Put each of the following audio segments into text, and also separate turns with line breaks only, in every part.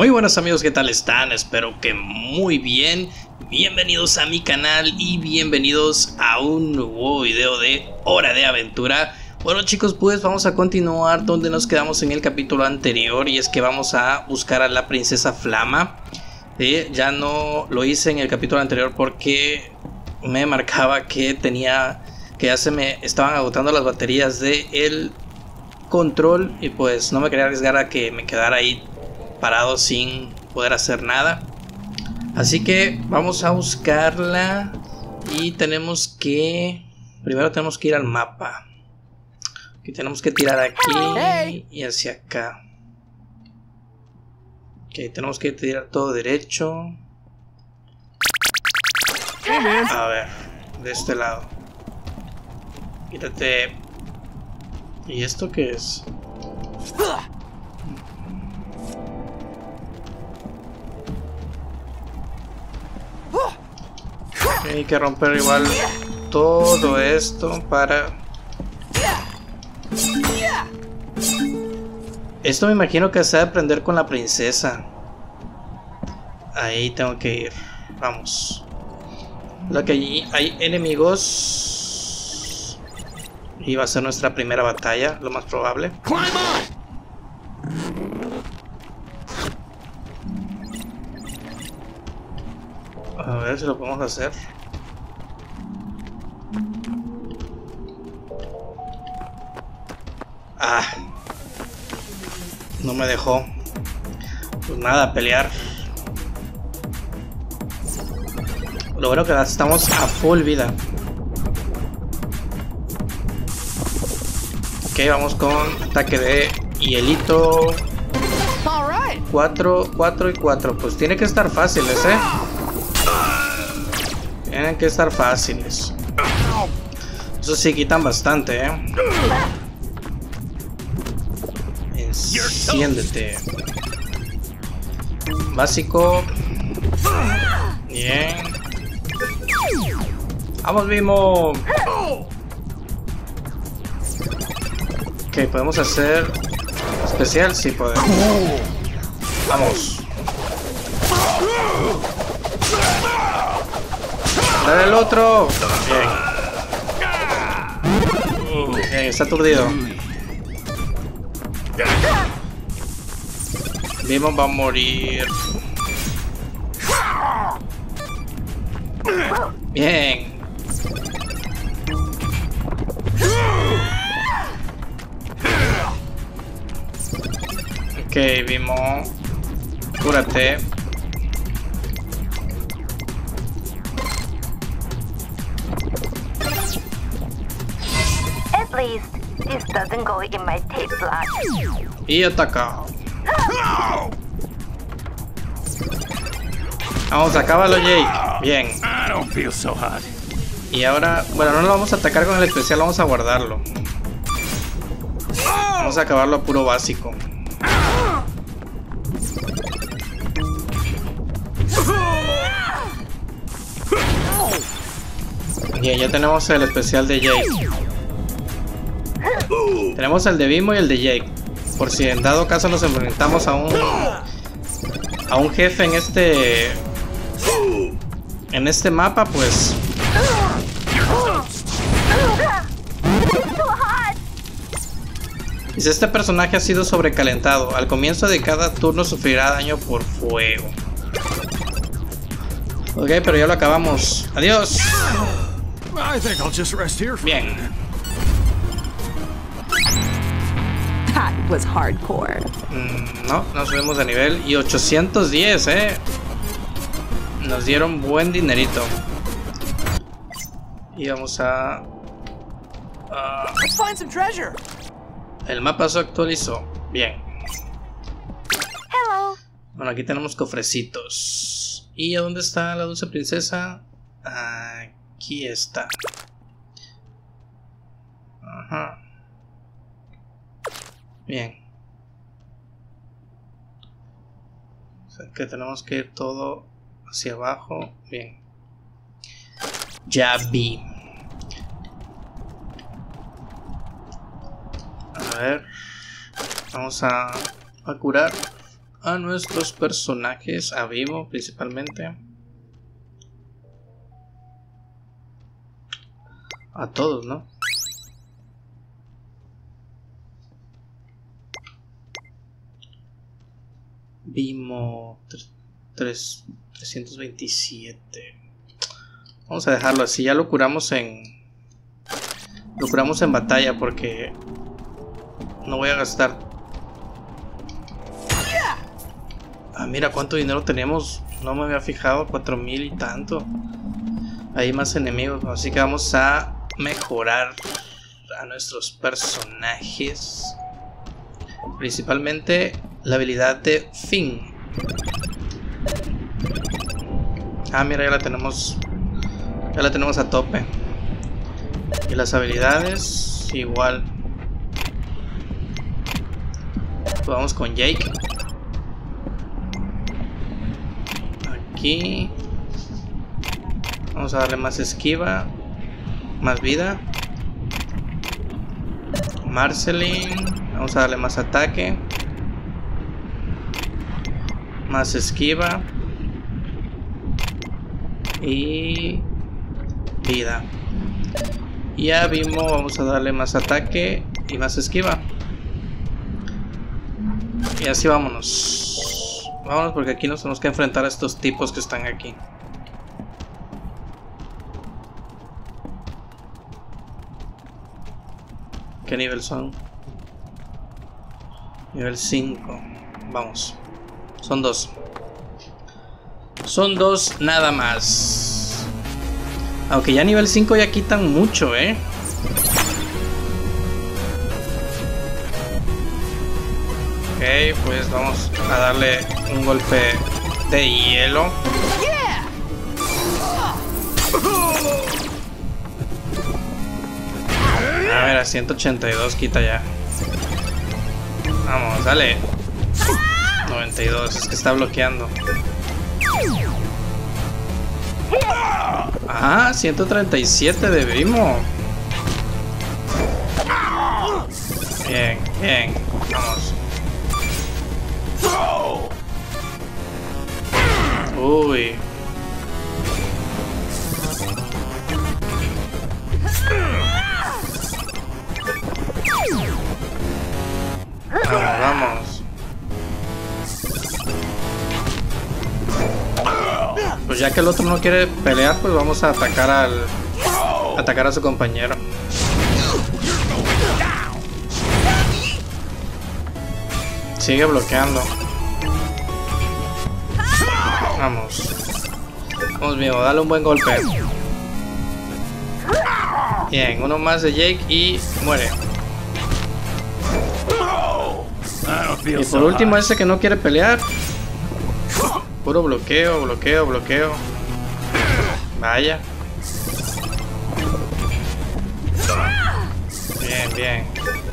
Muy buenos amigos, ¿qué tal están? Espero que muy bien. Bienvenidos a mi canal y bienvenidos a un nuevo video de Hora de Aventura. Bueno chicos, pues vamos a continuar donde nos quedamos en el capítulo anterior. Y es que vamos a buscar a la princesa Flama. Ya no lo hice en el capítulo anterior porque me marcaba que ya se me estaban agotando las baterías del control. Y pues no me quería arriesgar a que me quedara ahí parado sin poder hacer nada. Así que vamos a buscarla. Y primero tenemos que ir al mapa. Que tenemos que tirar aquí y hacia acá. Ok, tenemos que tirar todo derecho. A ver, de este lado. Quítate. ¿Y esto qué es? Hay que romper igual todo esto para... Esto me imagino que se va a aprender con la princesa. Ahí tengo que ir. Vamos. Lo que allí hay enemigos. Y va a ser nuestra primera batalla, lo más probable. A ver si lo podemos hacer. Ah, no me dejó. Pues nada, pelear. Lo bueno que estamos a full vida. Ok, vamos con ataque de hielito. 4 y 4. Pues tiene que estar fáciles, Tienen que estar fáciles. Eso sí quitan bastante, Enciéndete. Básico. Bien. Vamos, Vimo. Ok, podemos hacer especial, sí podemos. Vamos. Dale el otro. Bien. Bien, está aturdido. Vimo va a morir. Bien. Ok, Vimo. Cúrate.
At least this doesn't go in my taste blood.
Y ataca. Vamos, acábalo, Jake. Bien. Y ahora, bueno, no lo vamos a atacar con el especial, vamos a guardarlo. Vamos a acabarlo a puro básico. Bien, ya tenemos el especial de Jake. Tenemos el de Vimo y el de Jake. Por si en dado caso nos enfrentamos a un jefe en este mapa, pues dice, este personaje ha sido sobrecalentado. Al comienzo de cada turno sufrirá daño por fuego. Ok, pero ya lo acabamos. Adiós. Bien.
That was hardcore.
No, nos subimos de nivel. Y 810, Nos dieron buen dinerito. Y vamos a...
Let's find some treasure.
El mapa se actualizó. Bien.
Hello.
Bueno, aquí tenemos cofrecitos. ¿Y a dónde está la dulce princesa? Aquí está. Ajá. Bien. O sea que tenemos que ir todo hacia abajo. Bien. Ya vi. A ver. Vamos a curar. a nuestros personajes, a Vimo principalmente. A todos, ¿no? Vimo 327. Vamos a dejarlo así. Ya lo curamos en batalla porque no voy a gastar. Ah, mira cuánto dinero tenemos. No me había fijado. 4000 y tanto. Hay más enemigos, así que vamos a mejorar a nuestros personajes, principalmente la habilidad de Finn. Ah, mira, ya la tenemos a tope. Y las habilidades igual. Pues vamos con Jake. Aquí vamos a darle más esquiva, más vida. Marceline, vamos a darle más ataque, más esquiva y vida. Y a Vimo vamos a darle más ataque y más esquiva. Y así vámonos. Vámonos porque aquí nos tenemos que enfrentar a estos tipos que están aquí. ¿Qué nivel son? Nivel 5. Vamos. Son 2. Son 2 nada más. Aunque ya nivel 5 ya quitan mucho, ¿eh? Ok, pues vamos a darle un golpe de hielo. A ver, a 182 quita ya. Vamos, dale. 92, es que está bloqueando. Ah, 137 de Vimo. Bien, bien. Vamos. Uy. Vamos, vamos. Pues ya que el otro no quiere pelear, pues vamos a atacar a su compañero. Sigue bloqueando. Vamos. Vamos bien, dale un buen golpe. Bien, uno más de Jake y muere. Y por último ese que no quiere pelear. Puro bloqueo, bloqueo, bloqueo. Vaya. Bien, bien.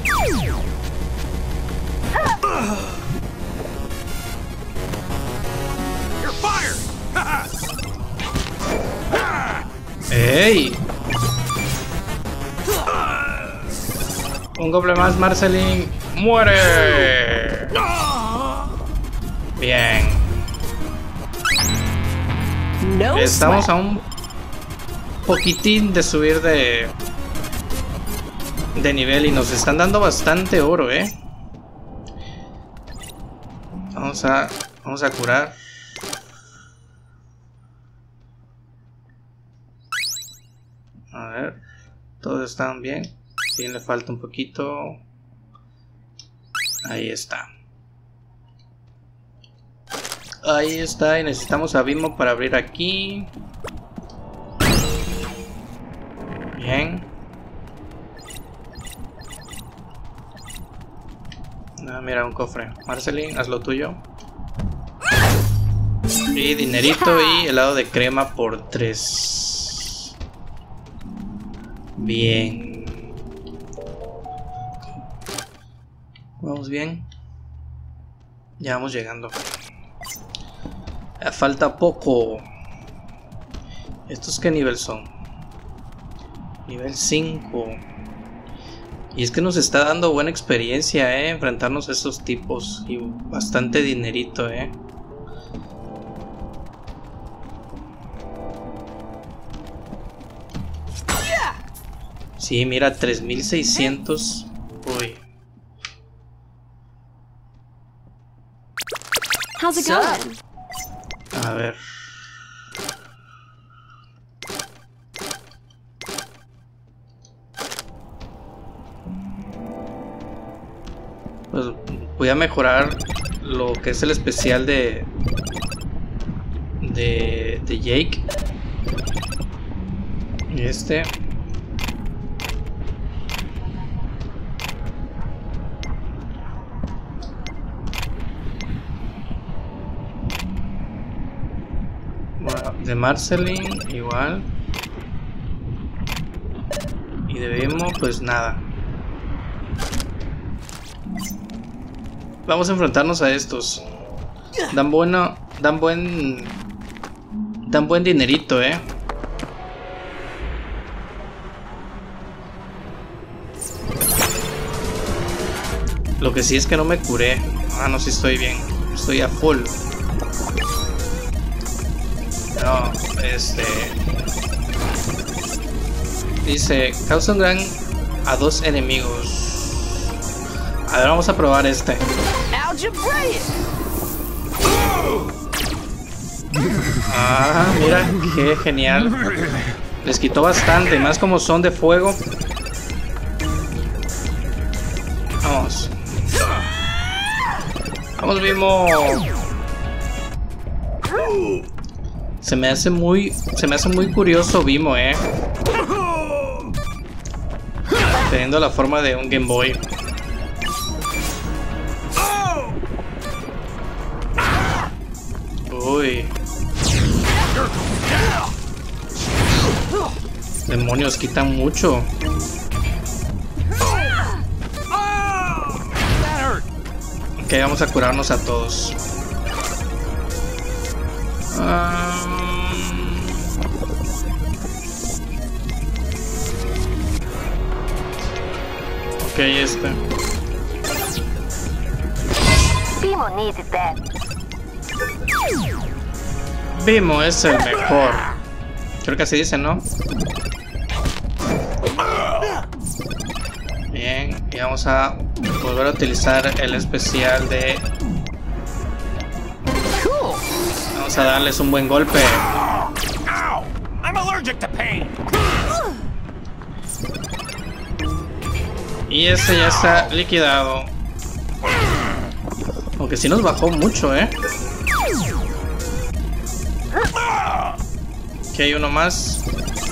¡Ey! Un golpe más, Marceline. ¡Muere! Bien. Estamos a un poquitín de subir de nivel y nos están dando bastante oro, ¿eh? Vamos a curar. A ver, todos están bien. Sí, le falta un poquito. Ahí está. Ahí está. Y necesitamos a Vimo para abrir aquí. Bien. Ah, mira, un cofre. Marceline, haz lo tuyo. Y dinerito y helado de crema por 3. Bien. Vamos bien. Ya vamos llegando. Ya falta poco. ¿Estos qué nivel son? Nivel 5. Y es que nos está dando buena experiencia, enfrentarnos a esos tipos. Y bastante dinerito, Sí, mira, 3600. Uy.
How's it going?
A ver. Pues voy a mejorar lo que es el especial de Jake. Este. Bueno, de Marceline igual. Y de Vimo pues nada. Vamos a enfrentarnos a estos. Dan buen dinerito, Lo que sí es que no me curé. Ah, no, sí estoy bien. Estoy a full. No, dice, causa un gran a 2 enemigos. A ver, vamos a probar este. Ah, mira, qué genial. Les quitó bastante, más como son de fuego. Vamos. Vamos, Vimo. Se me hace muy curioso Vimo, teniendo la forma de un Game Boy. Uy. Demonios, quitan mucho. Ok, vamos a curarnos a todos. Ok, este.
Vimo needed that.
Vimo es el mejor. Creo que así dice, ¿no? Bien, y vamos a volver a utilizar el especial de... Vamos a darles un buen golpe. Y ese ya está liquidado. Aunque sí nos bajó mucho, Aquí hay uno más.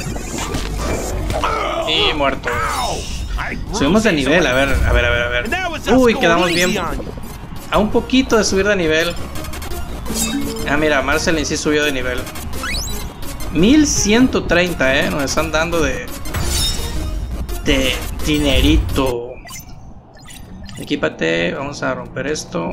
Y muerto. Subimos de nivel, a ver. Uy, quedamos bien. A un poquito de subir de nivel. Ah, mira, Marceline sí subió de nivel. 1130, nos están dando de dinerito. Equípate, vamos a romper esto.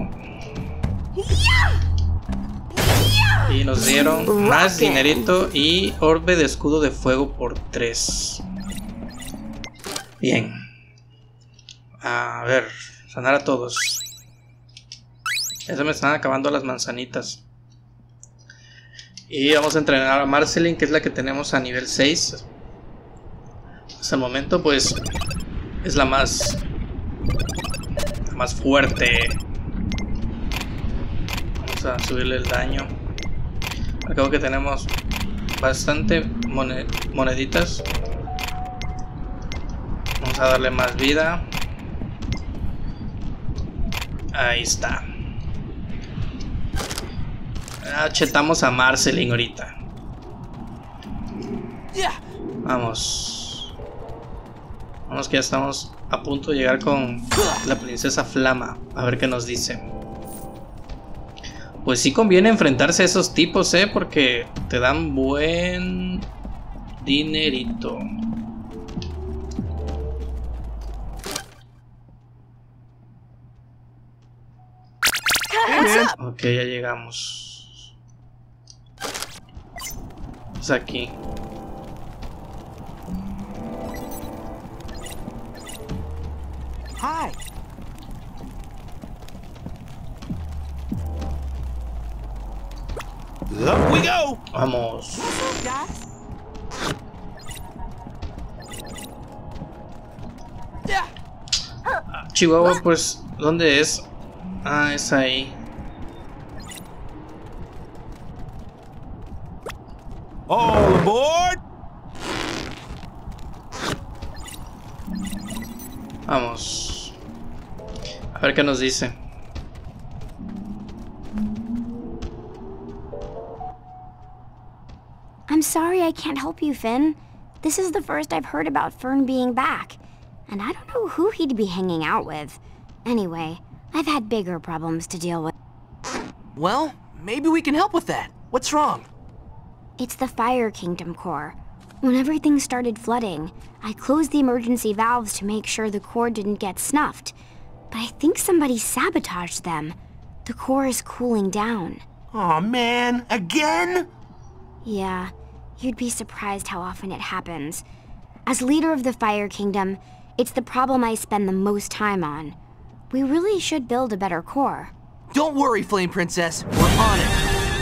Y nos dieron más dinerito y orbe de escudo de fuego por 3. Bien. A ver, sanar a todos. Ya se me están acabando las manzanitas. Y vamos a entrenar a Marceline, que es la que tenemos a nivel 6. Hasta el momento pues es la más fuerte. Vamos a subirle el daño. Acabo que tenemos bastante moneditas. Vamos a darle más vida. Ahí está. Chetamos a Marceline ahorita. Vamos. Vamos, que ya estamos a punto de llegar con la princesa Flama. A ver qué nos dice. Pues sí conviene enfrentarse a esos tipos, porque te dan buen dinerito. Ok, ya llegamos. Es aquí.
Hi.
Up we go.
Vamos.
What's up, guys? Yeah.
Chihuahua, pues, ¿dónde es? Ah, es ahí.
All aboard.
Vamos. A ver qué nos dice.
I'm sorry I can't help you, Finn. This is the first I've heard about Fern being back. And I don't know who he'd be hanging out with. Anyway, I've had bigger problems to deal with.
Well, maybe we can help with that. What's wrong?
It's the Fire Kingdom core. When everything started flooding, I closed the emergency valves to make sure the core didn't get snuffed. But I think somebody sabotaged them. The core is cooling down.
Aw, man, again?
Yeah, you'd be surprised how often it happens. As leader of the Fire Kingdom, it's the problem I spend the most time on. We really should build a better core.
Don't worry, Flame Princess. We're on it.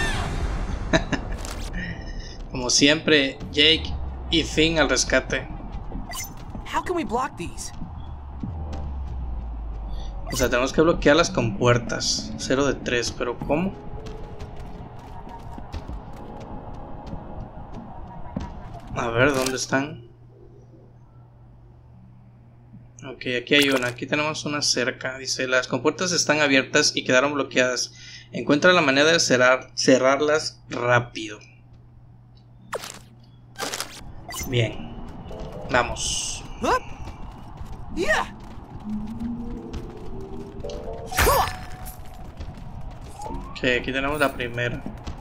Como siempre, Jake y Finn al rescate.
How can we block these?
O sea, tenemos que bloquear las compuertas. 0 de 3, pero ¿cómo? A ver, ¿dónde están? Ok, aquí hay una. Aquí tenemos una cerca. Dice, las compuertas están abiertas y quedaron bloqueadas. Encuentra la manera de cerrarlas rápido. Bien. Vamos.
Up. Yeah.
Ok, aquí tenemos la primera.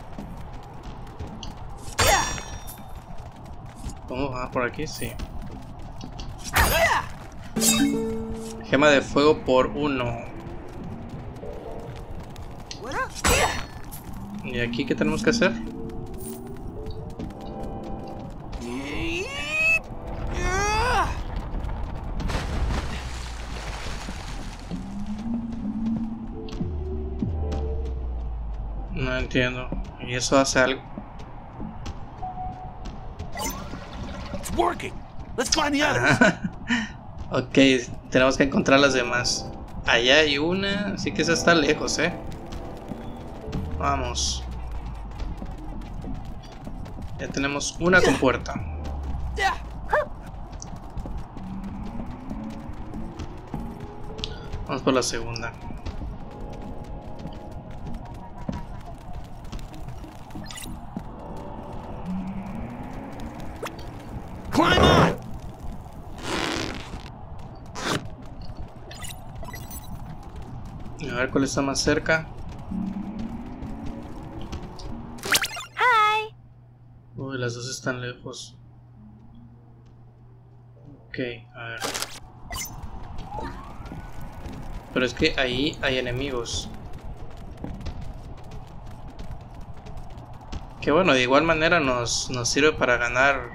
Yeah.
¿Cómo va por aquí? Sí.
Yeah.
Gema de fuego por 1.
What up? Yeah.
¿Y aquí qué tenemos que hacer?
Yeah.
No entiendo. ¿Y eso hace algo?
It's working. Let's find the others.
Ok, tenemos que encontrar las demás. Allá hay una, así que esa está lejos, Vamos. Ya tenemos una compuerta.
Yeah.
Vamos por la segunda.
Climb on.
A ver cuál está más cerca.
Hi!
Uy, las dos están lejos. Ok, a ver. Pero es que ahí hay enemigos. Que bueno, de igual manera nos sirve para ganar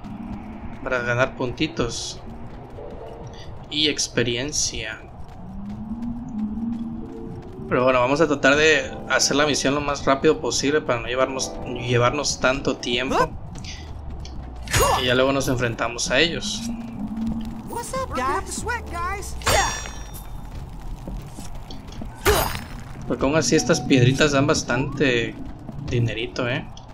puntitos y experiencia. Pero bueno, vamos a tratar de hacer la misión lo más rápido posible para no llevarnos tanto tiempo. Y ya luego nos enfrentamos a ellos.
What's up, guys? Sweat, guys. Yeah.
Porque aún así estas piedritas dan bastante dinerito,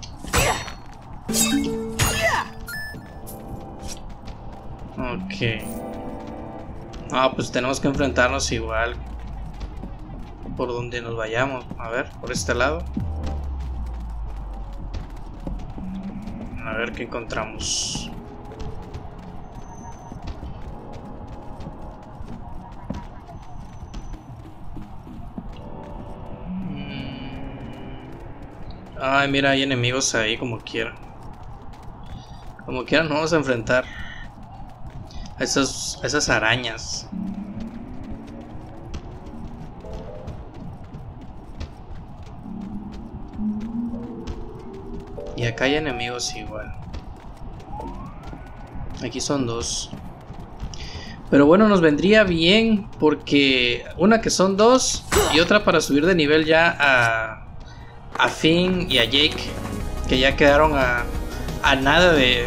Ok. Ah, pues tenemos que enfrentarnos igual por donde nos vayamos. A ver, por este lado. A ver qué encontramos. Ay, mira, hay enemigos ahí como quiera. Como quiera nos vamos a enfrentar a esas arañas. Y acá hay enemigos igual. Aquí son dos. Pero bueno, nos vendría bien porque una que son 2 y otra para subir de nivel ya a Finn y a Jake, que ya quedaron a nada de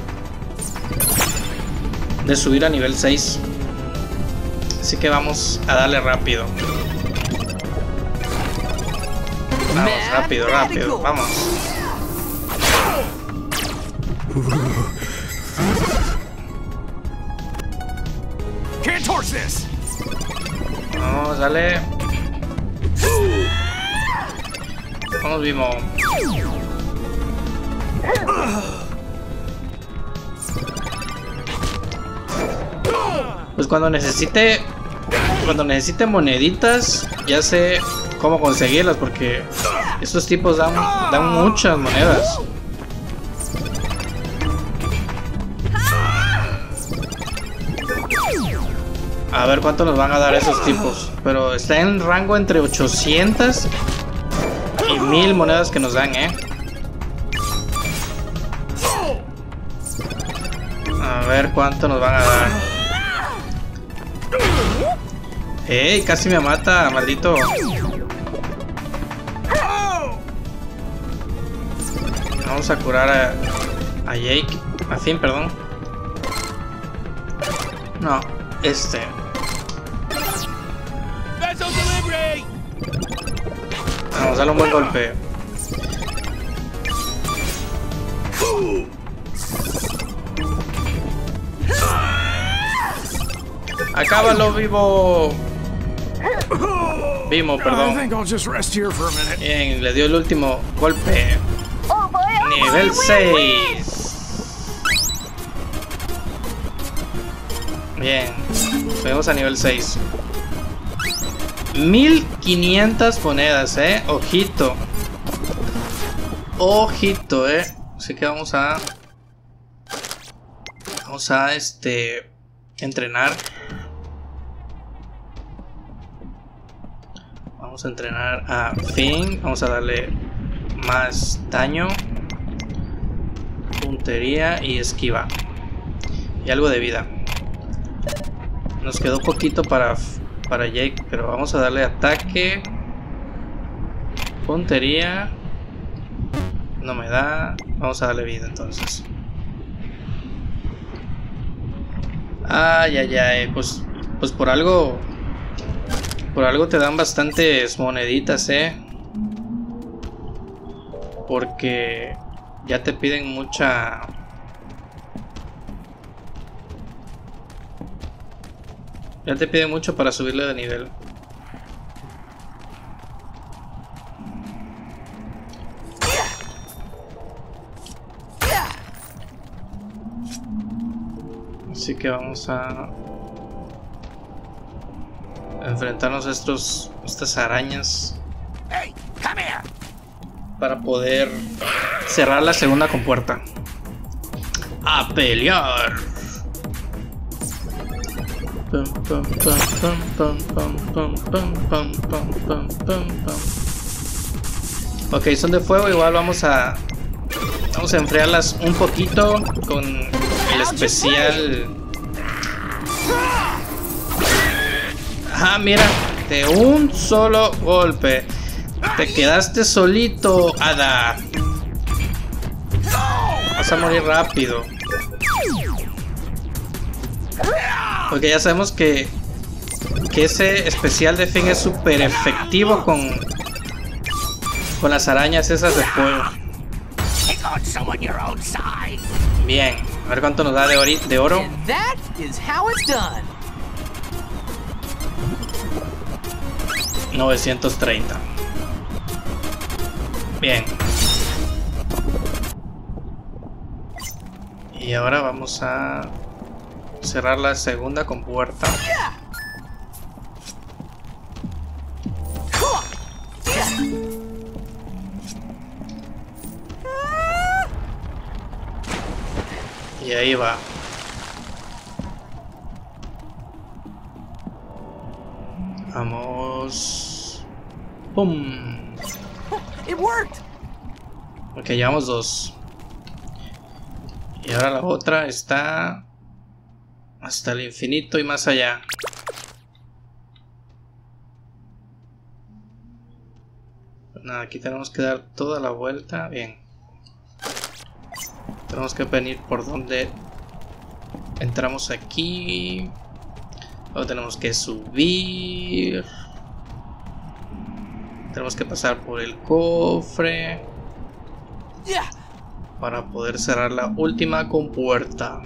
subir a nivel 6. Así que vamos a darle rápido. Vamos, rápido, rápido, vamos.
Can't horse this.
Vamos, dale. Vamos, Vimo. Pues cuando necesite moneditas, ya sé cómo conseguirlas, porque estos tipos dan muchas monedas. A ver cuánto nos van a dar esos tipos. Pero está en rango entre 800 y 1000 monedas que nos dan, A ver cuánto nos van a dar. ¡Ey! Casi me mata, maldito. Vamos a curar a Jake. A Finn, perdón. No, Vamos a darle un buen golpe. Acábalo, Vimo, perdón. Bien, le dio el último golpe. Nivel 6. Bien, subimos a nivel 6. 1500 monedas, ojito. Ojito, Así que vamos a entrenar. Vamos a entrenar a Finn. Vamos a darle más daño, puntería y esquiva. Y algo de vida. Nos quedó poquito para Jake, pero vamos a darle ataque, puntería. No me da. Vamos a darle vida entonces. Ay, ay, ay. Pues por algo te dan bastantes moneditas, porque ya te piden mucha. Ya te piden mucho para subirle de nivel. Así que vamos a enfrentarnos a estas arañas para poder cerrar la segunda compuerta. ¡A pelear! Ok, son de fuego. Igual vamos a enfriarlas un poquito con el especial. Ah, mira, de un solo golpe te quedaste solito, Hada. Vas a morir rápido. Porque ya sabemos que ese especial de Finn es súper efectivo con las arañas esas de fuego. Bien, a ver cuánto nos da de oro. 930. Bien. Y ahora vamos a cerrar la segunda compuerta. Y ahí va. Vamos. ¡Pum! Ok, llevamos 2. Y ahora la otra está Hasta el infinito y más allá. Nada, aquí tenemos que dar toda la vuelta. Bien. Tenemos que venir por donde entramos aquí. Luego tenemos que subir. Tenemos que pasar por el cofre para poder cerrar la última compuerta.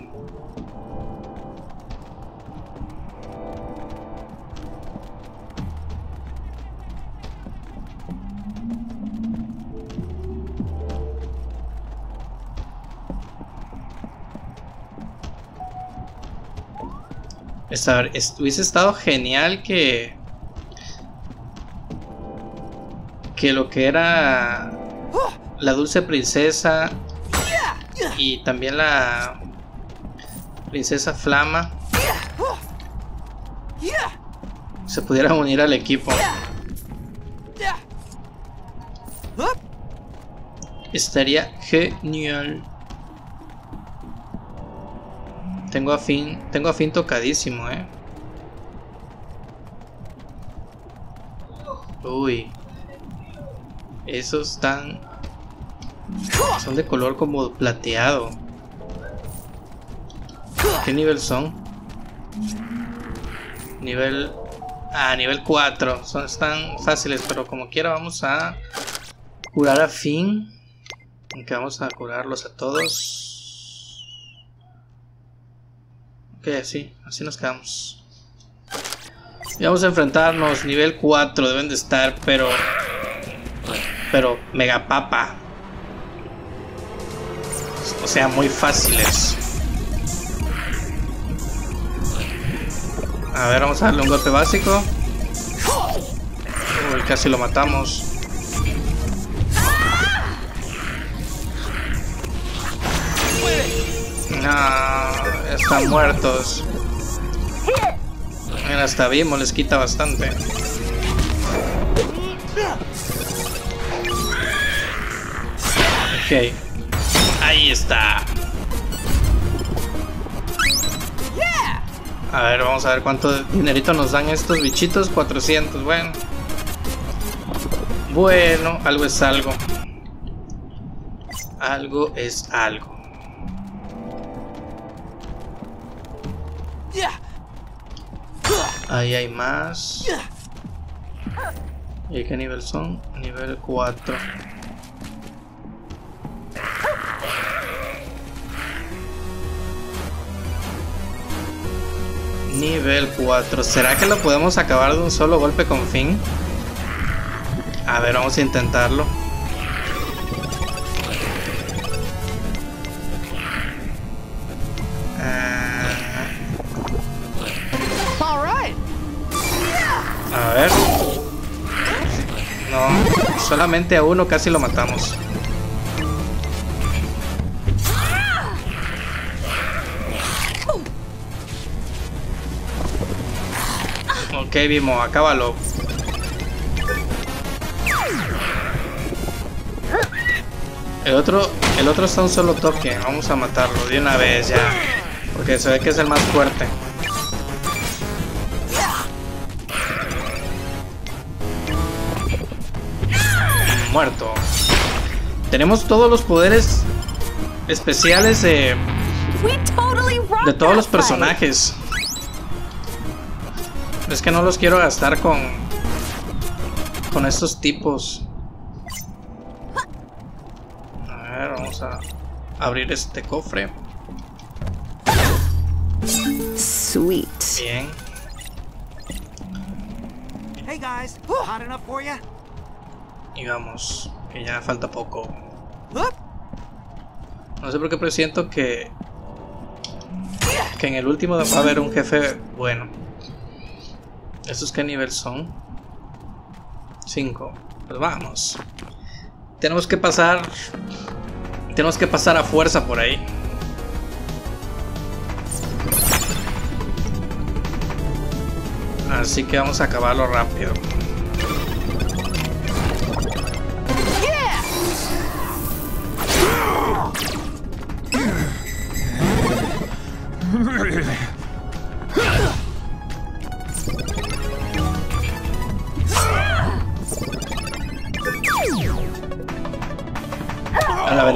Hubiese estado genial que lo que era la dulce princesa y también la princesa Flama se pudieran unir al equipo. Estaría genial. Tengo a Finn tocadísimo, Uy. Esos son de color como plateado. ¿Qué nivel son? Nivel 4. Están fáciles, pero como quiera vamos a curar a Finn. Aunque vamos a curarlos a todos. Ok, así nos quedamos. Y vamos a enfrentarnos. Nivel 4 deben de estar, pero mega papa. O sea, muy fáciles. A ver, vamos a darle un golpe básico. Uy, casi lo matamos. No, están muertos. Mira, hasta Vimo les quita bastante. Ok, ahí está. A ver, vamos a ver cuánto dinerito nos dan estos bichitos. 400, bueno, algo es algo. Algo es algo. Ahí hay más. ¿Y qué nivel son? Nivel 4. Nivel 4. ¿Será que lo podemos acabar de un solo golpe con Finn? A ver, vamos a intentarlo. A ver. No, solamente a uno casi lo matamos. Ok, Vimo, acábalo. El otro está un solo toque. Vamos a matarlo de una vez ya, porque se ve que es el más fuerte. Muerto. Tenemos todos los poderes especiales de todos los personajes. Es que no los quiero gastar con estos tipos. A ver, vamos a abrir este cofre.
Sweet.
Bien.
Hey guys, hot enough for you?
Y vamos, que ya falta poco. No sé por qué presiento que en el último va a haber un jefe bueno. ¿Estos qué nivel son? 5. Pues vamos. Tenemos que pasar a fuerza por ahí. Así que vamos a acabarlo rápido.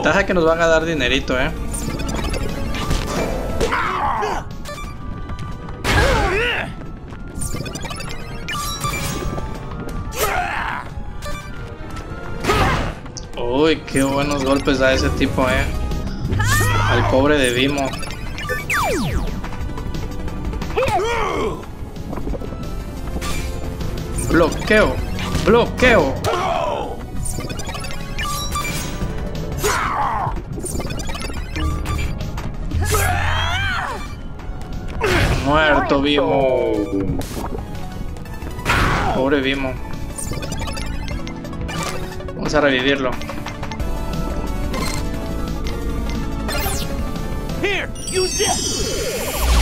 ventaja que nos van a dar dinerito, Uy, qué buenos golpes da ese tipo, al pobre de Vimo. Bloqueo, bloqueo. Muerto Vimo. Pobre Vimo. Vamos a revivirlo.
Here, use this.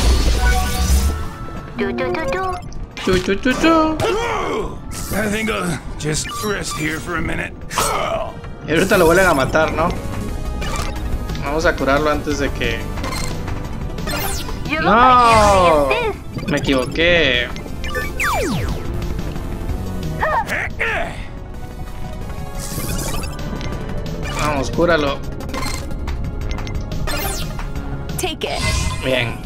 I think I'll just rest here for a minute.
Y ahorita lo vuelven a matar, ¿no? Vamos a curarlo antes de que... ¡No! Me equivoqué. Vamos, cúralo.
Take it.
Bien.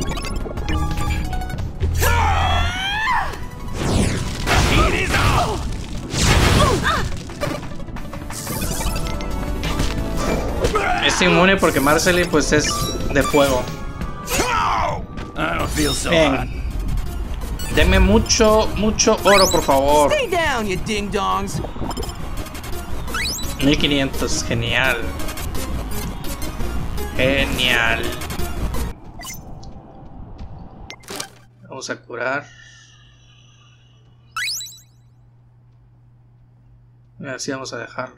Es inmune porque Marceli pues es de fuego. Bien. Denme mucho oro, por favor.
Stay down, you ding-dongs.
1500, genial. Genial. Vamos a curar. Así vamos a dejarlo.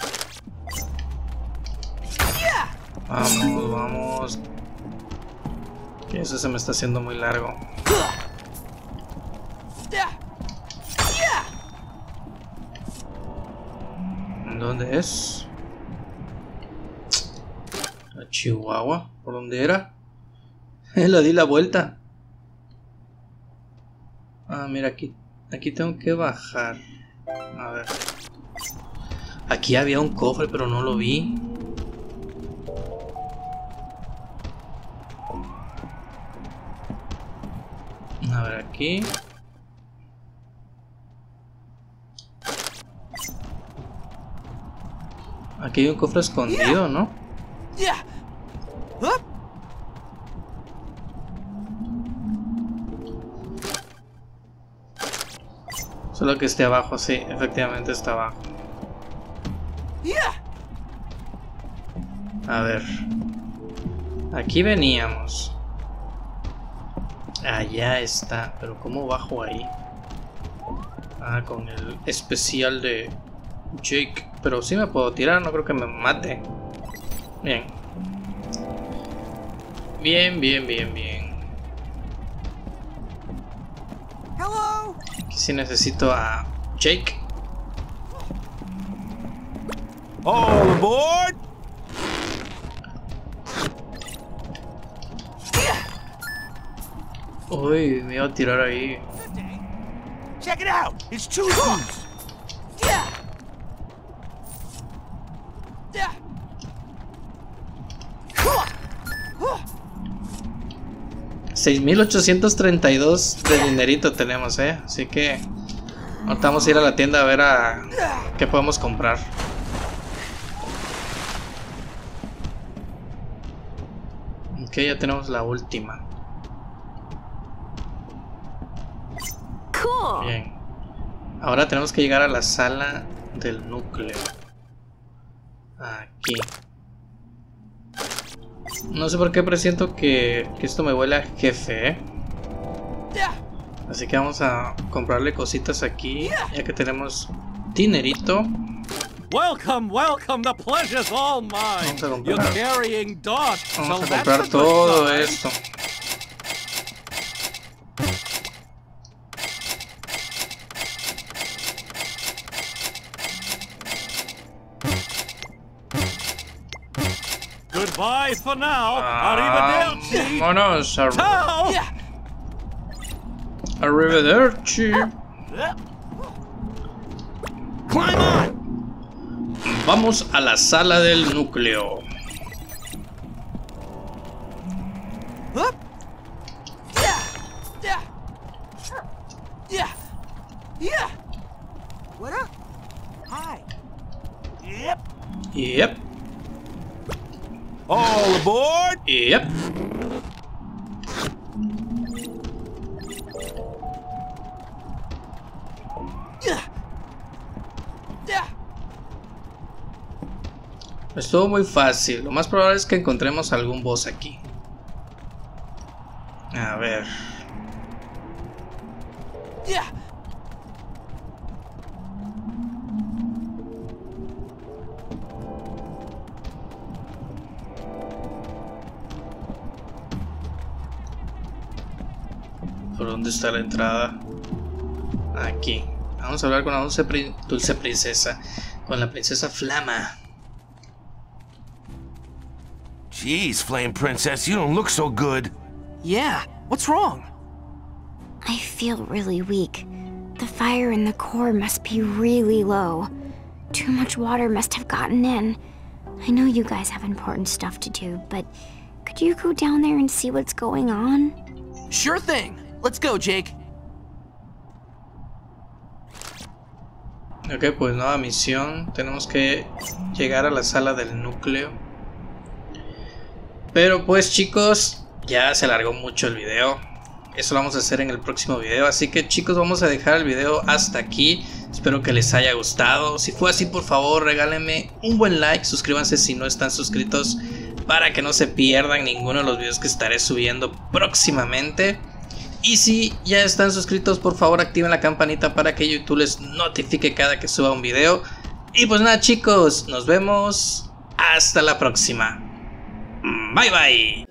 Vamos, vamos. Que eso se me está haciendo muy largo. ¿Dónde es? ¿A Chihuahua? ¿Por dónde era? Le di la vuelta. Ah, mira, aquí tengo que bajar. A ver. Aquí había un cofre, pero no lo vi. A ver, aquí. Aquí hay un cofre escondido, ¿no? Solo que esté abajo, sí, efectivamente está abajo. A ver. Aquí veníamos. Allá está, pero ¿cómo bajo ahí? Ah, con el especial de Jake. Pero sí me puedo tirar, no creo que me mate. Bien. Bien, bien, bien, bien. Aquí sí necesito a Jake.
All aboard!
Uy, me iba a tirar ahí.
Check it out! It's Choo-Choo's!
6,832 de dinerito tenemos, así que ahorita vamos a ir a la tienda a ver qué podemos comprar. Ok, ya tenemos la última. Bien. Ahora tenemos que llegar a la sala del núcleo. Aquí. No sé por qué presiento que esto me huele a jefe, Así que vamos a comprarle cositas aquí, ya que tenemos dinerito.
Welcome, welcome, the pleasure's all mine. You're carrying Dot.
Vamos a comprar todo esto.
Goodbye for now. Arrivederci.
Vámonos.
Ciao.
Arrivederci.
Climb on!
vamos a la sala del núcleo.
What up? Hi.
Yep.
All aboard!
Yep. Estuvo muy fácil. Lo más probable es que encontremos algún boss aquí. A ver. ¿Por dónde está la entrada? Aquí. Vamos a hablar con la dulce princesa. Con la princesa Flama.
Jeez, Flame Princess, you don't look so good.
Yeah, what's wrong?
I feel really weak. The fire in the core must be really low. Too much water must have gotten in. I know you guys have important stuff to do, but could you go down there and see what's going on?
Sure thing. Let's go, Jake.
Ok, pues nueva misión. Tenemos que llegar a la sala del núcleo. Pero pues chicos, ya se alargó mucho el video. Eso lo vamos a hacer en el próximo video. Así que chicos, vamos a dejar el video hasta aquí. Espero que les haya gustado. Si fue así, por favor, regálenme un buen like. Suscríbanse si no están suscritos, para que no se pierdan ninguno de los videos que estaré subiendo próximamente. Y si ya están suscritos, por favor activen la campanita para que YouTube les notifique cada que suba un video. Y pues nada chicos, nos vemos hasta la próxima. Bye bye.